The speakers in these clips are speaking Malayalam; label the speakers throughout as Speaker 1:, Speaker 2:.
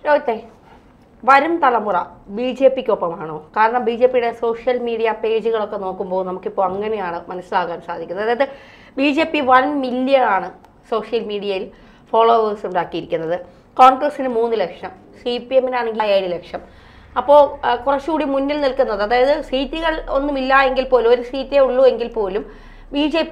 Speaker 1: രോഹിത്തെ, വരും തലമുറ BJP-ക്കൊപ്പമാണോ? കാരണം BJP-യുടെ സോഷ്യൽ മീഡിയ പേജുകളൊക്കെ നോക്കുമ്പോൾ നമുക്കിപ്പോൾ അങ്ങനെയാണ് മനസ്സിലാക്കാൻ സാധിക്കുന്നത്. അതായത് BJP 1 മില്യൺ ആണ് സോഷ്യൽ മീഡിയയിൽ ഫോളോവേഴ്സ് ഉണ്ടാക്കിയിരിക്കുന്നത്. കോൺഗ്രസിന് 3 ലക്ഷം, CPM-നാണെങ്കിൽ 7 ലക്ഷം. അപ്പോൾ കുറച്ചുകൂടി മുന്നിൽ നിൽക്കുന്നത്, അതായത് സീറ്റുകൾ ഒന്നുമില്ല എങ്കിൽ പോലും, ഒരു സീറ്റേ ഉള്ളൂ എങ്കിൽ പോലും BJP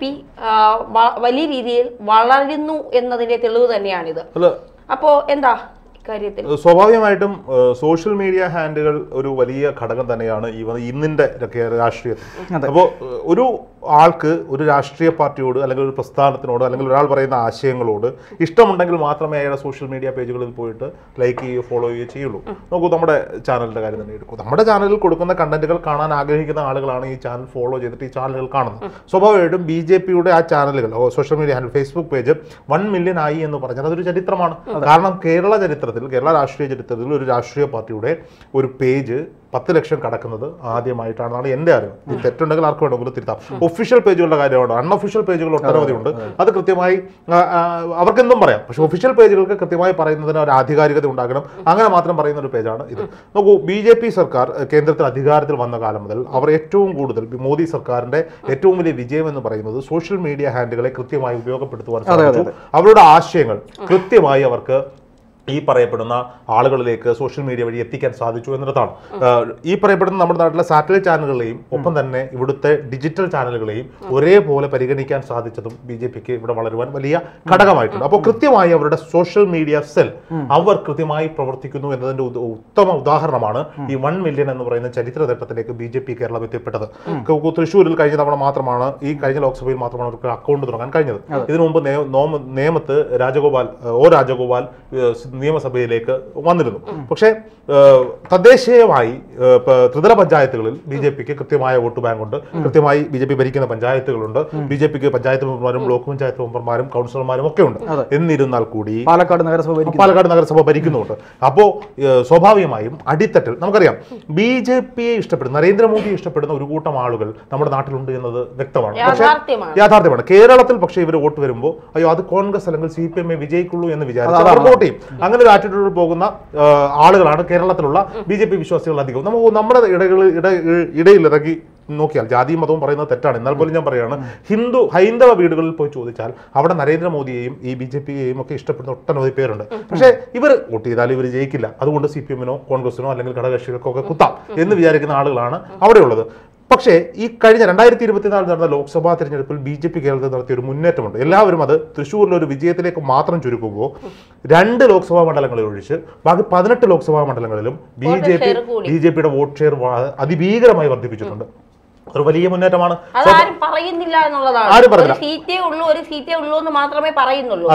Speaker 1: വലിയ രീതിയിൽ വളരുന്നു എന്നതിൻ്റെ തെളിവ് തന്നെയാണിത്. അപ്പോൾ എന്താ
Speaker 2: സ്വാഭാവികമായിട്ടും സോഷ്യൽ മീഡിയ ഹാൻഡുകൾ ഒരു വലിയ ഘടകം തന്നെയാണ് ഇന്നിന്റെ രാഷ്ട്രീയത്തിൽ. അപ്പോൾ ഒരു ആൾക്ക് ഒരു രാഷ്ട്രീയ പാർട്ടിയോട് അല്ലെങ്കിൽ ഒരു പ്രസ്ഥാനത്തിനോട് അല്ലെങ്കിൽ ഒരാൾ പറയുന്ന ആശയങ്ങളോട് ഇഷ്ടമുണ്ടെങ്കിൽ മാത്രമേ അയാളുടെ സോഷ്യൽ മീഡിയ പേജുകളിൽ പോയിട്ട് ലൈക്ക് ചെയ്യുകയോ ഫോളോ ചെയ്യുകയോ ചെയ്യുള്ളൂ. നോക്കൂ, നമ്മുടെ ചാനലിന്റെ കാര്യം തന്നെ എടുക്കും. നമ്മുടെ ചാനലിൽ കൊടുക്കുന്ന കണ്ടന്റുകൾ കാണാൻ ആഗ്രഹിക്കുന്ന ആളുകളാണ് ഈ ചാനൽ ഫോളോ ചെയ്തിട്ട് ഈ ചാനലുകൾ കാണുന്നത്. സ്വാഭാവികമായിട്ടും BJP-യുടെ ആ ചാനലുകൾ, social media handle, Facebook page 1 million ആയി എന്ന് പറഞ്ഞാൽ അതൊരു ചരിത്രമാണ്. കാരണം കേരള രാഷ്ട്രീയ ചരിത്രത്തിൽ ഒരു രാഷ്ട്രീയ പാർട്ടിയുടെ ഒരു പേജ് 10 ലക്ഷം കടക്കുന്നത് ആദ്യമായിട്ടാണെന്നാണ് എൻ്റെ അറിവ്. ഇത് തെറ്റുണ്ടെങ്കിൽ ആർക്ക് വേണമെങ്കിലും തിരുത്താം. ഒഫീഷ്യൽ പേജുകളുടെ കാര്യമാണ്. അൺഒഫീഷ്യൽ പേജുകൾ ഒട്ടനവധി ഉണ്ട്. അത് കൃത്യമായി അവർക്കെന്തും പറയാം. പക്ഷെ ഒഫീഷ്യൽ പേജുകൾക്ക് കൃത്യമായി പറയുന്നതിന് ഒരു ആധികാരികത ഉണ്ടാകണം. അങ്ങനെ മാത്രം പറയുന്ന ഒരു പേജാണ് ഇത്. നോക്കൂ, BJP സർക്കാർ കേന്ദ്രത്തിൽ അധികാരത്തിൽ വന്ന കാലം മുതൽ അവർ ഏറ്റവും കൂടുതൽ, മോദി സർക്കാരിന്റെ ഏറ്റവും വലിയ വിജയം എന്ന് പറയുന്നത് സോഷ്യൽ മീഡിയ ഹാൻഡുകളെ കൃത്യമായി ഉപയോഗപ്പെടുത്തുവാൻ സാധിച്ചു. അവരുടെ ആശയങ്ങൾ കൃത്യമായി അവർക്ക് ഈ പറയപ്പെടുന്ന ആളുകളിലേക്ക് സോഷ്യൽ മീഡിയ വഴി എത്തിക്കാൻ സാധിച്ചു എന്നതാണ്. ഈ പറയപ്പെടുന്ന നമ്മുടെ നാട്ടിലെ സാറ്റലൈറ്റ് ചാനലുകളെയും ഒപ്പം തന്നെ ഇവിടുത്തെ ഡിജിറ്റൽ ചാനലുകളെയും ഒരേപോലെ പരിഗണിക്കാൻ സാധിച്ചതും BJP-ക്ക് ഇവിടെ വളരുവാൻ വലിയ ഘടകമായിട്ടുണ്ട്. അപ്പോൾ കൃത്യമായി അവരുടെ സോഷ്യൽ മീഡിയ സെൽ അവർ കൃത്യമായി പ്രവർത്തിക്കുന്നു എന്നതിന്റെ ഉത്തമ ഉദാഹരണമാണ് ഈ 1 മില്യൺ എന്ന് പറയുന്ന ചരിത്ര നേട്ടത്തിലേക്ക് BJP കേരളം എത്തിപ്പെട്ടത്. തൃശ്ശൂരിൽ കഴിഞ്ഞ തവണ മാത്രമാണ്, ഈ കഴിഞ്ഞ ലോക്സഭയിൽ മാത്രമാണ് അവർക്ക് അക്കൗണ്ട് തുടങ്ങാൻ കഴിഞ്ഞത്. ഇതിനു മുമ്പ് നേമത്ത് രാജഗോപാൽ നിയമസഭയിലേക്ക് വന്നിരുന്നു. പക്ഷേ തദ്ദേശീയമായി ത്രിതല പഞ്ചായത്തുകളിൽ BJP-ക്ക് കൃത്യമായ വോട്ട് ബാങ്ക് ഉണ്ട്. കൃത്യമായി BJP ഭരിക്കുന്ന പഞ്ചായത്തുകളുണ്ട്. BJP-ക്ക് പഞ്ചായത്ത് മെമ്പർമാരും ബ്ലോക്ക് പഞ്ചായത്ത് മെമ്പർമാരും കൗൺസിലർമാരും ഒക്കെ ഉണ്ട്. എന്നിരുന്നാൽ കൂടി പാലക്കാട് നഗരസഭ ഭരിക്കുന്നുണ്ട്. അപ്പോൾ സ്വാഭാവികമായും അടിത്തട്ടിൽ നമുക്കറിയാം BJP-യെ ഇഷ്ടപ്പെടുന്ന, നരേന്ദ്രമോദിയെ ഇഷ്ടപ്പെടുന്ന ഒരു കൂട്ടം ആളുകൾ നമ്മുടെ നാട്ടിലുണ്ട് എന്നത് വ്യക്തമാണ്. പക്ഷേ യാഥാർത്ഥ്യമാണ്. കേരളത്തിൽ പക്ഷേ ഇവർ വോട്ട് വരുമ്പോൾ അയ്യോ അത് കോൺഗ്രസ് അല്ലെങ്കിൽ CPM വിജയിക്കുള്ളൂ എന്ന് വിചാരിച്ചു വോട്ട് ചെയ്യും. അങ്ങനെ ഒരു ആറ്റിറ്റ്യൂഡിൽ പോകുന്ന ആളുകളാണ് കേരളത്തിലുള്ള BJP വിശ്വാസികൾ അധികം. നമുക്ക് നമ്മുടെ ഇടയിലിറങ്ങി നോക്കിയാൽ ജാതിയും മതവും പറയുന്നത് തെറ്റാണ്. എന്നാൽ പോലും ഞാൻ പറയുകയാണ്, ഹൈന്ദവ വീടുകളിൽ പോയി ചോദിച്ചാൽ അവിടെ നരേന്ദ്രമോദിയെയും ഈ BJP-യെയും ഒക്കെ ഇഷ്ടപ്പെടുന്ന ഒട്ടനവധി പേരുണ്ട്. പക്ഷേ ഇവർ വോട്ട് ചെയ്താൽ ഇവർ ജയിക്കില്ല, അതുകൊണ്ട് CPM-നോ കോൺഗ്രസിനോ അല്ലെങ്കിൽ ഘടകകക്ഷികൾക്കോ ഒക്കെ കുത്താം എന്ന് വിചാരിക്കുന്ന ആളുകളാണ് അവിടെയുള്ളത്. പക്ഷേ ഈ കഴിഞ്ഞ 2024 നടന്ന ലോക്സഭാ തെരഞ്ഞെടുപ്പിൽ BJP കേരളത്തിൽ നടത്തിയ ഒരു മുന്നേറ്റമുണ്ട്. എല്ലാവരും അത് തൃശ്ശൂരിലെ ഒരു വിജയത്തിലേക്ക് മാത്രം ചുരുക്കുമ്പോൾ 2 ലോക്സഭാ മണ്ഡലങ്ങളിൽ ഒഴിച്ച് ബാക്കി 18 ലോക്സഭാ മണ്ഡലങ്ങളിലും BJP-യുടെ വോട്ട് ഷെയർ അതിഭീകരമായി വർദ്ധിപ്പിച്ചിട്ടുണ്ട്. ഒരു വലിയ മുന്നേറ്റമാണ്.
Speaker 1: ആരും പറയുന്നില്ല എന്നുള്ളതാണ്. ഒരു സീറ്റേ ഉള്ളൂ എന്ന് മാത്രമേ പറയുന്നുള്ളൂ.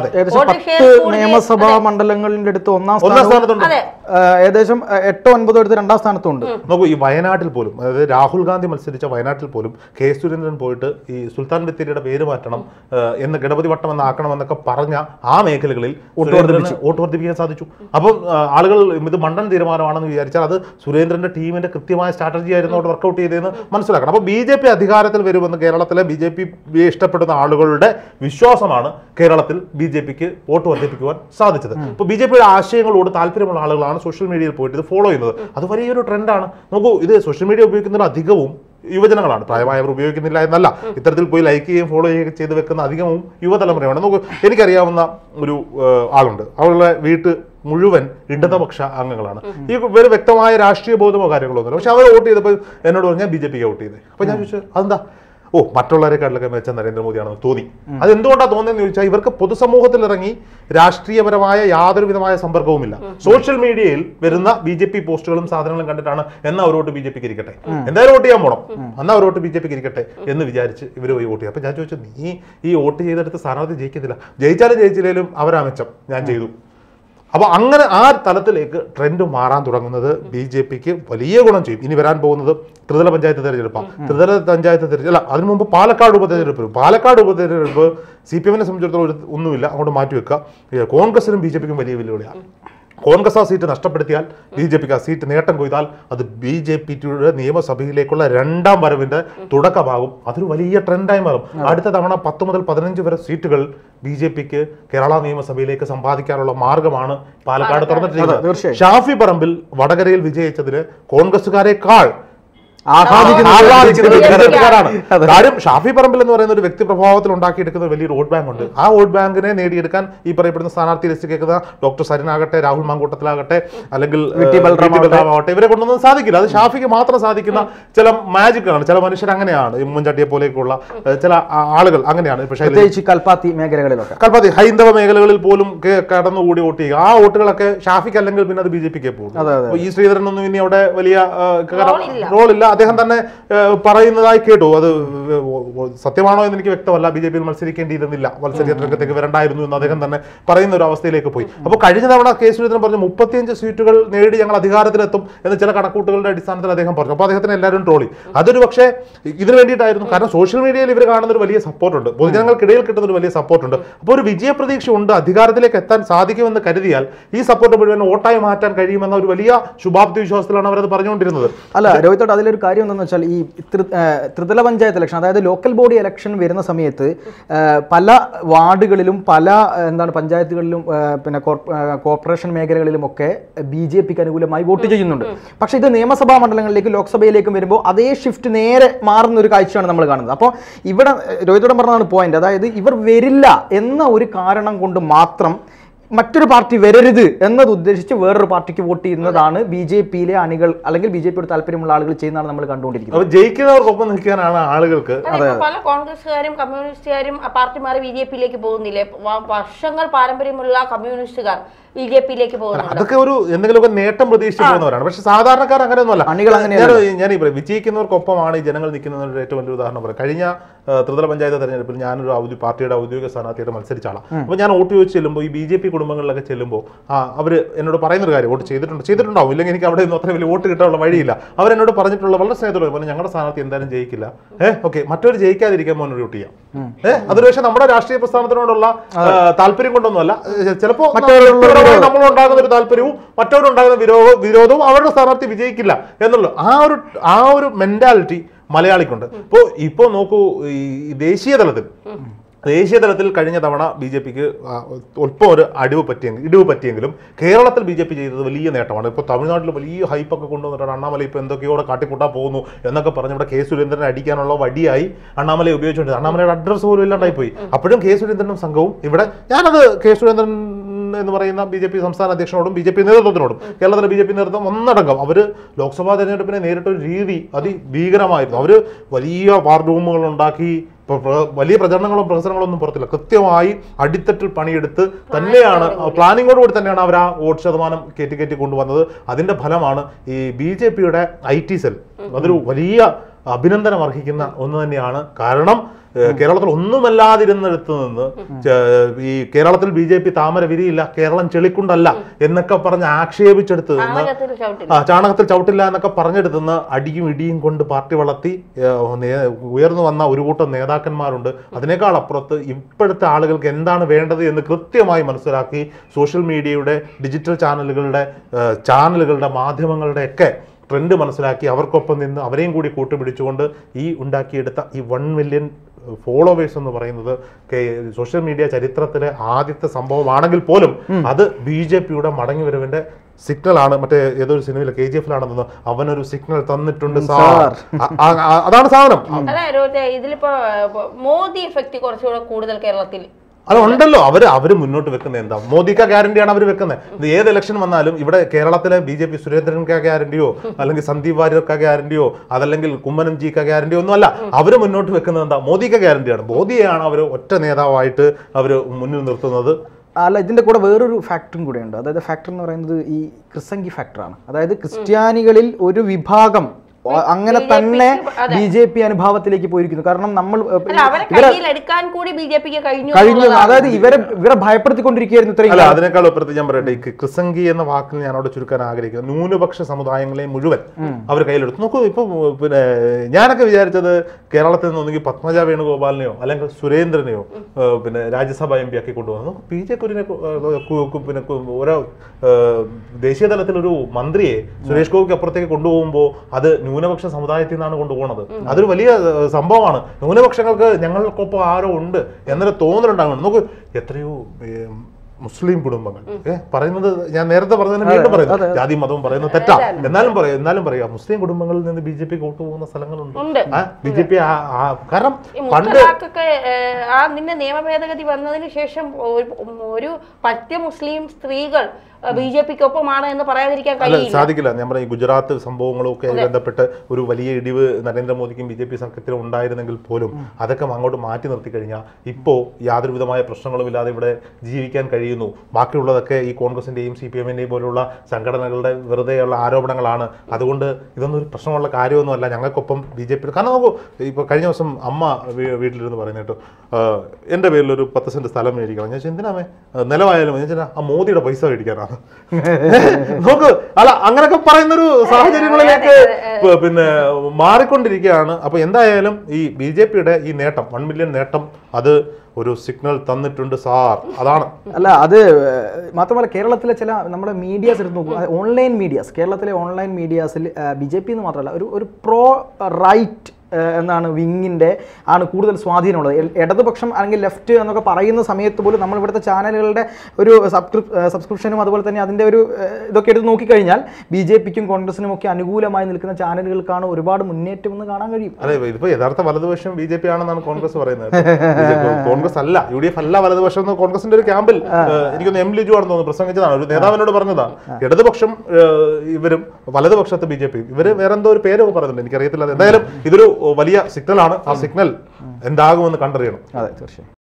Speaker 3: നിയമസഭാ മണ്ഡലങ്ങളുടെ അടുത്ത് ഒന്നാം സ്ഥാനത്തുണ്ട്. ഏകദേശം 8-9 എടുത്ത് 2ാം സ്ഥാനത്തുണ്ട്.
Speaker 2: നോക്കൂ, ഈ വയനാട്ടിൽ പോലും, അതായത് രാഹുൽ ഗാന്ധി മത്സരിച്ച വയനാട്ടിൽ പോലും കെ സുരേന്ദ്രൻ പോയിട്ട് ഈ സുൽത്താൻ ബത്തേരിയുടെ പേര് മാറ്റണം എന്ന്, ഗണപതി വട്ടം എന്നാക്കണം എന്നൊക്കെ പറഞ്ഞ ആ മേഖലകളിൽ വോട്ട് വർദ്ധിപ്പിക്കാൻ സാധിച്ചു. അപ്പം ആളുകൾ ഇത് മണ്ടൻ തീരുമാനമാണെന്ന് വിചാരിച്ചാൽ അത് സുരേന്ദ്രന്റെ ടീമിന്റെ കൃത്യമായ സ്ട്രാറ്റജി ആയിരുന്നു അവിടെ വർക്കൗട്ട് ചെയ്തതെന്ന് മനസ്സിലാക്കണം. അപ്പോൾ BJP അധികാരത്തിൽ വരുമെന്ന് കേരളത്തിലെ BJP-യെ ഇഷ്ടപ്പെടുന്ന ആളുകളുടെ വിശ്വാസമാണ് കേരളത്തിൽ BJP-ക്ക് വോട്ട് വർദ്ധിപ്പിക്കുവാൻ സാധിച്ചത്. ഇപ്പോൾ BJP-യുടെ ആശയങ്ങളോട് താല്പര്യമുള്ള ആളുകളാണ് സോഷ്യൽ മീഡിയയിൽ പോയിട്ട് ഇത് ഫോളോ ചെയ്യുന്നത്. അത് വലിയൊരു ട്രെൻഡാണ്. നോക്കൂ, ഇത് സോഷ്യൽ മീഡിയ ഉപയോഗിക്കുന്നതിൽ അധികവും യുവജനങ്ങളാണ്. പ്രായമായവർ ഉപയോഗിക്കുന്നില്ല എന്നല്ല, ഇത്തരത്തിൽ പോയി ലൈക്ക് ചെയ്യുകയും ഫോളോ ചെയ്യുകയും ചെയ്ത് വെക്കുന്ന അധികവും യുവതലമുറയാണ്. നോക്കൂ, എനിക്കറിയാവുന്ന ഒരു ആളുണ്ട്. അവളുടെ വീട്ട് മുഴുവൻ ഇടതുപക്ഷ അംഗങ്ങളാണ്. ഈ വേറെ വ്യക്തമായ രാഷ്ട്രീയ ബോധമോ കാര്യങ്ങളോ ഒന്നുമില്ല. പക്ഷെ അവർ വോട്ട് ചെയ്തപ്പോൾ എന്നോട് പറഞ്ഞാൽ BJP-ക്ക് വോട്ട് ചെയ്തത്. അപ്പോൾ ഞാൻ ചോദിച്ചു അതെന്താ? മറ്റുള്ളവരെക്കാട്ടിലൊക്കെ മെച്ച നരേന്ദ്രമോദിയാണെന്ന് തോന്നി. അതെന്തുകൊണ്ടാണ് തോന്നിയെന്ന് ചോദിച്ചാൽ ഇവർക്ക് പൊതുസമൂഹത്തിൽ ഇറങ്ങി രാഷ്ട്രീയപരമായ യാതൊരു വിധമായ സമ്പർക്കവുമില്ല. സോഷ്യൽ മീഡിയയിൽ വരുന്ന BJP പോസ്റ്റുകളും സാധനങ്ങളും കണ്ടിട്ടാണ് എന്നാ ഒരു വോട്ട് BJP-ക്ക് ഇരിക്കട്ടെ, എന്തായാലും വോട്ട് ചെയ്യാൻ പോകണം, എന്നാ ഒരു വോട്ട് BJP-ക്ക് ഇരിക്കട്ടെ എന്ന് വിചാരിച്ച് ഇവർ പോയി വോട്ട് ചെയ്യും. അപ്പം ഞാൻ ചോദിച്ചു, നീ ഈ വോട്ട് ചെയ്തെടുത്ത് സ്ഥാനാർത്ഥി ജയിക്കുന്നില്ല, ജയിച്ചാലും ജയിച്ചില്ലേലും അവരാ മെച്ചം, ഞാൻ ചെയ്തു. അപ്പോൾ അങ്ങനെ ആ തലത്തിലേക്ക് ട്രെൻഡ് മാറാൻ തുടങ്ങുന്നത് BJP-ക്ക് വലിയ ഗുണം ചെയ്യും. ഇനി വരാൻ പോകുന്നത് ത്രിതല പഞ്ചായത്ത് തെരഞ്ഞെടുപ്പാണ്. ത്രിതല പഞ്ചായത്ത് തെരഞ്ഞെടുപ്പ് അതിനു മുമ്പ് പാലക്കാട് ഉപതെരഞ്ഞെടുപ്പ് CPM-നെ സംബന്ധിച്ചിടത്തോളം ഒന്നുമില്ല, അങ്ങോട്ട് മാറ്റിവെക്കുക. കോൺഗ്രസിനും BJP-ക്കും വലിയ വെല്ലുവിളിയാണ്. കോൺഗ്രസ് ആ സീറ്റ് നഷ്ടപ്പെടുത്തിയാൽ BJPക്ക് ആ സീറ്റ് നേട്ടം കൊയ്താൽ അത് BJPയുടെ നിയമസഭയിലേക്കുള്ള 2ാം വരവിന്റെ തുടക്കമാകും. അതൊരു വലിയ ട്രെൻഡായി മാറും. അടുത്ത തവണ 10 മുതൽ 15 വരെ സീറ്റുകൾ BJPക്ക് കേരള നിയമസഭയിലേക്ക് സമ്പാദിക്കാനുള്ള മാർഗമാണ് പാലക്കാട് തുറന്നിട്ടിരിക്കുന്നത്. ഷാഫി പറമ്പിൽ വടകരയിൽ വിജയിച്ചതിന് കോൺഗ്രസുകാരെക്കാൾ കാര്യം ഷാഫി പറമ്പിൽ എന്ന് പറയുന്ന ഒരു വ്യക്തി പ്രഭാവത്തിൽ ഉണ്ടാക്കിയെടുക്കുന്ന വലിയ വോട്ട് ബാങ്ക് ഉണ്ട്. ആ വോട്ട് ബാങ്കിനെ നേടിയെടുക്കാൻ ഈ പറയപ്പെടുന്ന സ്ഥാനാർത്ഥി ലിസ്റ്റ് കേൾക്കുന്ന ഡോക്ടർ സരിനാകട്ടെ, രാഹുൽ മാങ്കൂട്ടത്തിലാകട്ടെ, അല്ലെങ്കിൽ ബൽറാമാവട്ടെ, ഇവരെ കൊണ്ടൊന്നും സാധിക്കില്ല. അത് ഷാഫിക്ക് മാത്രം സാധിക്കുന്ന ചില മാജിക്കാണ്. ചില മനുഷ്യർ അങ്ങനെയാണ്. ഉമ്മൻചാണ്ടിയെ പോലെയൊക്കെയുള്ള ചില ആളുകൾ അങ്ങനെയാണ്. പക്ഷേ
Speaker 3: കൽപ്പാത്തി മേഖലകളിലൊക്കെ,
Speaker 2: കൽപ്പാത്തി ഹൈന്ദവ മേഖലകളിൽ പോലും കടന്നുകൂടി വോട്ട് ചെയ്യുക. ആ വോട്ടുകളൊക്കെ ഷാഫിക്ക് അല്ലെങ്കിൽ പിന്നെ അത് BJPക്ക് പോകും. ഈ ശ്രീധരനൊന്നും ഇനി അവിടെ വലിയ റോളില്ല. അദ്ദേഹം തന്നെ പറയുന്നതായി കേട്ടു. അത് സത്യമാണോ എന്ന് എനിക്ക് വ്യക്തമല്ല. BJPയിൽ മത്സരിക്കേണ്ടിയിരുന്നില്ല, മത്സര രംഗത്തേക്ക് വരണ്ടായിരുന്നു എന്ന് അദ്ദേഹം തന്നെ പറയുന്ന ഒരു അവസ്ഥയിലേക്ക് പോയി. അപ്പോൾ കഴിഞ്ഞ തവണ കെ സുരേന്ദ്രൻ പറഞ്ഞു 35 സീറ്റുകൾ നേടി ഞങ്ങൾ അധികാരത്തിലെത്തും എന്ന് ചില കണക്കൂട്ടുകളുടെ അടിസ്ഥാനത്തിൽ അദ്ദേഹം പറഞ്ഞു. അപ്പോൾ അദ്ദേഹത്തിന് എല്ലാവരും ട്രോളി. അതൊരു പക്ഷേ ഇതിനു വേണ്ടിയിട്ടായിരുന്നു. കാരണം സോഷ്യൽ മീഡിയയിൽ ഇവർ കാണുന്ന ഒരു വലിയ സപ്പോർട്ടുണ്ട്, പൊതുജനങ്ങൾക്കിടയിൽ കിട്ടുന്ന ഒരു വലിയ സപ്പോർട്ടുണ്ട്. അപ്പോൾ ഒരു വിജയപ്രതീക്ഷ ഉണ്ട്, അധികാരത്തിലേക്ക് എത്താൻ സാധിക്കുമെന്ന് കരുതിയാൽ ഈ സപ്പോർട്ട് മുഴുവൻ വോട്ടായി മാറ്റാൻ കഴിയുമെന്ന ഒരു വലിയ ശുഭാപ്തി വിശ്വാസത്തിലാണ് അവരത് പറഞ്ഞുകൊണ്ടിരുന്നത്.
Speaker 3: അല്ല രോഹിത്തോട്ട്, അതിലൊരു കാര്യം എന്താണെന്ന് വെച്ചാൽ ഈ ത്രിതല പഞ്ചായത്ത് ഇലക്ഷൻ, അതായത് ലോക്കൽ ബോഡി ഇലക്ഷൻ വരുന്ന സമയത്ത് പല വാർഡുകളിലും പല പഞ്ചായത്തുകളിലും പിന്നെ കോർപ്പറേഷൻ മേഖലകളിലുമൊക്കെ BJPക്ക് അനുകൂലമായി വോട്ട് ചെയ്യുന്നുണ്ട്. പക്ഷെ ഇത് നിയമസഭാ മണ്ഡലങ്ങളിലേക്ക് ലോക്സഭയിലേക്കും വരുമ്പോൾ അതേ ഷിഫ്റ്റ് നേരെ മാറുന്ന ഒരു കാഴ്ചയാണ് നമ്മൾ കാണുന്നത്. അപ്പോൾ ഇവിടെ രോഹിത്തോടം പറഞ്ഞതാണ് പോയിന്റ്. അതായത് ഇവർ വരില്ല എന്ന ഒരു കാരണം കൊണ്ട് മാത്രം മറ്റൊരു പാർട്ടി വരരുത് എന്നത് ഉദ്ദേശിച്ച് വേറൊരു പാർട്ടിക്ക് വോട്ട് ചെയ്യുന്നതാണ് BJPയിലെ അണികൾ അല്ലെങ്കിൽ BJPയോട് താല്പര്യമുള്ള ആളുകൾ ചെയ്യുന്നതാണ് നമ്മൾ കണ്ടുകൊണ്ടിരിക്കുന്നത്.
Speaker 2: ജയിക്കുന്നവർക്കൊപ്പം നിൽക്കാനാണ് ആളുകൾക്ക്.
Speaker 1: പല കോൺഗ്രസ്സുകാരും കമ്മ്യൂണിസ്റ്റുകാരും പാർട്ടി മാറി BJPയിലേക്ക് പോകുന്നില്ലേ? വർഷങ്ങൾ പാരമ്പര്യമുള്ള കമ്മ്യൂണിസ്റ്റുകാർ BJPയിലേക്ക് പോകുന്നത്
Speaker 2: അതൊക്കെ ഒരു എന്തെങ്കിലുമൊക്കെ നേട്ടം പ്രതീക്ഷിച്ച് പോകുന്നവരാണ്. പക്ഷെ സാധാരണക്കാർ അങ്ങനെയൊന്നുമല്ല. ഞാൻ വിജയിക്കുന്നവർക്കൊപ്പമാണ് ഈ ജനങ്ങൾ നിൽക്കുന്നതിന്റെ ഏറ്റവും വലിയ ഉദാഹരണം പറയാം. കഴിഞ്ഞ ത്രിതല പഞ്ചായത്ത് തെരഞ്ഞെടുപ്പിൽ ഞാനൊരു പാർട്ടിയുടെ ഔദ്യോഗിക സ്ഥാനാർത്ഥിയായിട്ട് മത്സരിച്ച ആളാണ്. അപ്പോൾ ഞാൻ വോട്ട് ചോദിച്ച് ചെല്ലുമ്പോൾ ഈ BJP കുടുംബങ്ങളിലൊക്കെ ചെല്ലുമ്പോൾ അവർ എന്നോട് പറയുന്നൊരു കാര്യം, വോട്ട് ചെയ്തിട്ടുണ്ടാവും, ഇല്ലെങ്കിൽ എനിക്ക് അവിടെ നിന്ന് അത്ര വലിയ വോട്ട് കിട്ടാനുള്ള വഴിയില്ല. അവരെന്നോട് പറഞ്ഞിട്ടുള്ള വളരെ സ്നേഹത്തോടെ പറഞ്ഞു, ഞങ്ങളുടെ സ്ഥാനാർത്ഥി എന്തായാലും ജയിക്കില്ല, ഓക്കെ, മറ്റൊരു ജയിക്കാതിരിക്കാൻ മോൻ വോട്ട് ചെയ്യാം. അതൊരു പക്ഷേ നമ്മുടെ രാഷ്ട്രീയ പ്രസ്ഥാനത്തിനോടുള്ള താല്പര്യം കൊണ്ടൊന്നുമല്ല, ചിലപ്പോൾ നമ്മളുണ്ടാകുന്ന ഒരു താല്പര്യവും മറ്റവരുണ്ടാകുന്ന വിരോധവും അവരുടെ സ്ഥാനാർത്ഥി വിജയിക്കില്ല എന്നുള്ള ആ ഒരു മെന്റാലിറ്റി മലയാളിക്കുണ്ട്. ഇപ്പോൾ നോക്കൂ, ഈ ദേശീയ തലത്തിൽ കഴിഞ്ഞ തവണ BJPക്ക് ഒപ്പം ഒരു ഇടിവ് പറ്റിയെങ്കിലും കേരളത്തിൽ BJP ചെയ്തത് വലിയ നേട്ടമാണ്. ഇപ്പോൾ തമിഴ്നാട്ടിൽ വലിയ ഹൈപ്പൊക്കെ കൊണ്ടുവന്നിട്ടാണ് അണ്ണാമല ഇപ്പോൾ എന്തൊക്കെയോടെ കാട്ടിക്കൂട്ടാൻ പോകുന്നു എന്നൊക്കെ പറഞ്ഞ് ഇവിടെ കെ സുരേന്ദ്രനെ അടിക്കാനുള്ള വടിയായി അണ്ണാമലയെ ഉപയോഗിച്ചുകൊണ്ട് അണ്ണാമലയുടെ അഡ്രസ്സ് പോലും ഇല്ലാണ്ടായി പോയി. അപ്പോഴും കെ സുരേന്ദ്രനും സംഘവും ഇവിടെ, ഞാനത് കെ സുരേന്ദ്രൻ എന്ന് പറയുന്ന BJP സംസ്ഥാന അധ്യക്ഷനോടും BJP നേതൃത്വത്തിനോടും കേരളത്തിലെ BJP നേതൃത്വം ഒന്നടങ്കം അവർ ലോക്സഭാ തെരഞ്ഞെടുപ്പിനെ നേരിട്ടൊരു രീതി അതിഭീകരമായിരുന്നു. അവർ വലിയ വാർ റൂമുകൾ ഉണ്ടാക്കി, വലിയ പ്രചരണങ്ങളും പ്രഹസനങ്ങളും ഒന്നും പുറത്തില്ല, കൃത്യമായി അടിത്തട്ടിൽ പണിയെടുത്ത് തന്നെയാണ്, പ്ലാനിങ്ങോടുകൂടി തന്നെയാണ് അവർ ആ വോട്ട് ശതമാനം കയറ്റി കൊണ്ടുവന്നത്. അതിന്റെ ഫലമാണ് ഈ BJPയുടെ IT സെൽ. അതൊരു വലിയ അഭിനന്ദനം അർഹിക്കുന്ന ഒന്ന് തന്നെയാണ്. കാരണം കേരളത്തിൽ ഒന്നുമല്ലാതിരുന്നിടത്ത് നിന്ന് ഈ കേരളത്തിൽ BJP താമര വിരിയില്ല, കേരളം ചെളിക്കുണ്ടല്ല എന്നൊക്കെ പറഞ്ഞ് ആക്ഷേപിച്ചെടുത്ത് നിന്ന്, ചാണകത്തിൽ ചവിട്ടില്ല എന്നൊക്കെ പറഞ്ഞെടുത്ത് നിന്ന് അടിയും ഇടിയും കൊണ്ട് പാർട്ടി വളർത്തി ഉയർന്നു വന്ന ഒരു കൂട്ടം നേതാക്കന്മാരുണ്ട്. അതിനേക്കാൾ അപ്പുറത്ത് ഇപ്പോഴത്തെ ആളുകൾക്ക് എന്താണ് വേണ്ടത് എന്ന് കൃത്യമായി മനസ്സിലാക്കി സോഷ്യൽ മീഡിയയുടെ ഡിജിറ്റൽ ചാനലുകളുടെ മാധ്യമങ്ങളുടെ ഒക്കെ ട്രെൻഡ് മനസ്സിലാക്കി അവർക്കൊപ്പം നിന്ന് അവരെയും കൂടി കൂട്ടുപിടിച്ചുകൊണ്ട് ഈ ഉണ്ടാക്കിയെടുത്ത ഈ 1 മില്യൺ ഫോളോവേഴ്സ് എന്ന് പറയുന്നത് സോഷ്യൽ മീഡിയ ചരിത്രത്തിലെ ആദ്യത്തെ സംഭവമാണെങ്കിൽ പോലും അത് BJPയുടെ മടങ്ങിവരവിന്റെ സിഗ്നലാണ്. മറ്റേ ഏതൊരു സിനിമയിലെ KGF-ലാണെന്ന് അവനൊരു സിഗ്നൽ തന്നിട്ടുണ്ട് സാർ, അതാണ് സാധനം.
Speaker 1: ഇതിലിപ്പോ മോദി എഫക്റ്റ് കുറച്ചുകൂടെ കൂടുതൽ കേരളത്തിൽ
Speaker 2: അതുണ്ടല്ലോ. അവര് മുന്നോട്ട് വെക്കുന്നത് എന്താ? മോദിക്ക ഗ്യാരണ്ടിയാണ് അവർ വെക്കുന്നത്. ഏത് ഇലക്ഷൻ വന്നാലും ഇവിടെ കേരളത്തിലെ BJP സുരേന്ദ്രൻക ഗ്യാരണ്ടിയോ അല്ലെങ്കിൽ സന്ദീപ് വാര്യർക്ക ഗ്യാരണ്ടിയോ അതല്ലെങ്കിൽ കുമ്മനം ജിക്ക ഗ്യാരണ്ടിയോ ഒന്നും അല്ല. അവര് മുന്നോട്ട് വെക്കുന്നത് എന്താ? മോദിക്ക ഗ്യാരണ്ടിയാണ്. മോദിയെയാണ് അവർ ഒറ്റ നേതാവായിട്ട് അവർ മുന്നിൽ നിർത്തുന്നത്.
Speaker 3: അല്ല, ഇതിൻ്റെ കൂടെ വേറൊരു ഫാക്ടറും കൂടെയുണ്ട്. അതായത് ഫാക്ടർ എന്ന് പറയുന്നത് ഈ ക്രിസംഗി ഫാക്ടറാണ്. അതായത് ക്രിസ്ത്യാനികളിൽ ഒരു വിഭാഗം അങ്ങനെ തന്നെ BJP അനുഭാവത്തിലേക്ക് പോയിരിക്കുന്നു. കാരണം നമ്മൾ കഴിഞ്ഞു, അതായത് ഇവരെ ഭയപ്പെടുത്തിക്കൊണ്ടിരിക്കുകയായിരുന്നു ഇത്രയും.
Speaker 2: അല്ല, അതിനേക്കാൾ അപ്പുറത്ത് ഞാൻ പറയട്ടെ, ഈ ക്രിസംഗി എന്ന വാക്കിൽ ഞാൻ അവിടെ ചുരുക്കാൻ ആഗ്രഹിക്കുന്നു. ന്യൂനപക്ഷ സമുദായങ്ങളെ മുഴുവൻ അവർ കയ്യിലെടുത്തു. നോക്കൂ, ഇപ്പൊ പിന്നെ ഞാനൊക്കെ വിചാരിച്ചത് കേരളത്തിൽ നിന്ന് ഒന്നെങ്കിൽ പത്മജ വേണുഗോപാലിനെയോ അല്ലെങ്കിൽ സുരേന്ദ്രനെയോ പിന്നെ രാജ്യസഭ MP ആക്കി കൊണ്ടുപോകുന്നു. PJ കുര്യനെ പിന്നെ ഓരോ ദേശീയ തലത്തിൽ ഒരു മന്ത്രിയെ സുരേഷ് ഗോപിക്ക് അപ്പുറത്തേക്ക് കൊണ്ടുപോകുമ്പോൾ അത് ന്യൂനപക്ഷ സമുദായത്തിൽ നിന്നാണ് കൊണ്ടുപോകുന്നത്. അതൊരു വലിയ സംഭവമാണ്. ന്യൂനപക്ഷങ്ങൾക്ക് ഞങ്ങൾക്കൊപ്പം ആരോ ഉണ്ട് എന്നൊരു തോന്നലുണ്ടാകണം. നമുക്ക് എത്രയോ മുസ്ലിം കുടുംബങ്ങൾ പറയുന്നത്, ഞാൻ നേരത്തെ പറഞ്ഞതിന് വീണ്ടും പറയുന്നു, ജാതി മതവും പറയുന്നത് തെറ്റാ, എന്നാലും പറയാ മുസ്ലിം കുടുംബങ്ങളിൽ നിന്ന് BJP വോട്ട് പോകുന്ന സ്ഥലങ്ങളുണ്ട്. BJP കാരണം പണ്ട്
Speaker 1: നിന്റെ നിയമ ഭേദഗതി വന്നതിന് ശേഷം ഒരു പറ്റ മുസ്ലിം സ്ത്രീകൾ BJP-ക്കൊപ്പമാണ് എന്ന് പറയാതിരിക്കാൻ
Speaker 2: സാധിക്കില്ല. ഞാൻ പറയും, ഗുജറാത്ത് സംഭവങ്ങളൊക്കെ ബന്ധപ്പെട്ട് ഒരു വലിയ ഇടിവ് നരേന്ദ്രമോദിക്കും BJP സഖ്യത്തിനും ഉണ്ടായിരുന്നെങ്കിൽ പോലും അതൊക്കെ അങ്ങോട്ട് മാറ്റി നിർത്തി കഴിഞ്ഞാൽ ഇപ്പോൾ യാതൊരുവിധമായ പ്രശ്നങ്ങളുമില്ലാതെ ഇവിടെ ജീവിക്കാൻ കഴിയുന്നു. ബാക്കിയുള്ളതൊക്കെ ഈ കോൺഗ്രസിന്റെയും CPM-ന്റെയും പോലുള്ള സംഘടനകളുടെ വെറുതെയുള്ള ആരോപണങ്ങളാണ്. അതുകൊണ്ട് ഇതൊന്നും ഒരു പ്രശ്നമുള്ള കാര്യമൊന്നുമല്ല. ഞങ്ങൾക്കൊപ്പം BJP, കാരണം നോക്കൂ, ഇപ്പോൾ കഴിഞ്ഞ ദിവസം അമ്മ വീട്ടിലിരുന്ന് പറയുന്നത് കേട്ടോ, എൻ്റെ പേരിൽ ഒരു 10 സെന്റ് സ്ഥലം മേടിക്കണം. ഞാൻ ചോദിച്ചു, എന്തിനാമേ നിലവായാലും? ഞാൻ ചോദിച്ചാൽ ആ മോദിയുടെ പൈസ മേടിക്കാനാണ്. നോക്ക്, അല്ല അങ്ങനൊക്കെ പറയുന്നൊരു സാഹചര്യങ്ങളിലേക്ക് പിന്നെ മാറിക്കൊണ്ടിരിക്കുകയാണ്. അപ്പൊ എന്തായാലും ഈ BJP-യുടെ ഈ നേട്ടം, 1 മില്യൺ നേട്ടം, അത് ഒരു സിഗ്നൽ തന്നിട്ടുണ്ട് സാർ. അതാണ്.
Speaker 3: അല്ല, അത് മാത്രമല്ല കേരളത്തിലെ ചില നമ്മുടെ മീഡിയാസ് എടുത്ത് നോക്കുക, ഓൺലൈൻ മീഡിയാസ്, കേരളത്തിലെ ഓൺലൈൻ മീഡിയാസിൽ BJP എന്ന് മാത്രമല്ല ഒരു പ്രോ റൈറ്റ് എന്നാണ് വിങ്ങിൻ്റെ ആണ് കൂടുതൽ സ്വാധീനമുള്ളത്. ഇടതുപക്ഷം അല്ലെങ്കിൽ ലെഫ്റ്റ് എന്നൊക്കെ പറയുന്ന സമയത്ത് പോലും നമ്മൾ ഇവിടുത്തെ ചാനലുകളുടെ ഒരു സബ്സ്ക്രിപ്ഷനും അതുപോലെ തന്നെ അതിൻ്റെ ഒരു ഇതൊക്കെ എടുത്ത് നോക്കിക്കഴിഞ്ഞാൽ BJP-ക്കും കോൺഗ്രസിനും ഒക്കെ അനുകൂലമായി നിൽക്കുന്ന ചാനലുകൾക്കാണ് ഒരുപാട് മുന്നേറ്റം എന്ന് കാണാൻ കഴിയും.
Speaker 2: അതെ, ഇതിപ്പോൾ യഥാർത്ഥ വലതുപക്ഷം BJP ആണെന്നാണ് കോൺഗ്രസ് പറയുന്നത്. കോൺഗ്രസ് അല്ല, UDF അല്ല വലതുപക്ഷം എന്ന് കോൺഗ്രസിന്റെ ഒരു ക്യാമ്പിൽ എനിക്കൊന്ന് M. ലിജു ആണെന്ന് തോന്നുന്നു പ്രസംഗിച്ചതാണ്, ഒരു നേതാവിനോട് പറഞ്ഞതാണ്. ഇടതുപക്ഷം ഇവരും വലതുപക്ഷത്ത് BJP, ഇവര് വേറെന്തോ ഒരു പേരൊക്കെ പറയുന്നുണ്ട്, എനിക്കറിയത്തില്ല. എന്തായാലും ഇതൊരു വലിയ സിഗ്നലാണ്. ആ സിഗ്നൽ എന്താകുമെന്ന് കണ്ടറിയണം.
Speaker 3: അതെ, തീർച്ചയായും.